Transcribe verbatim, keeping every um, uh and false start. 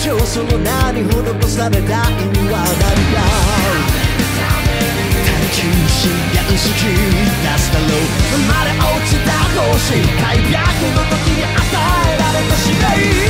今日その名に施された意味は何か。探求心が薄き出すだろう。生まれ落ちた星開脚の時に与えられた使命。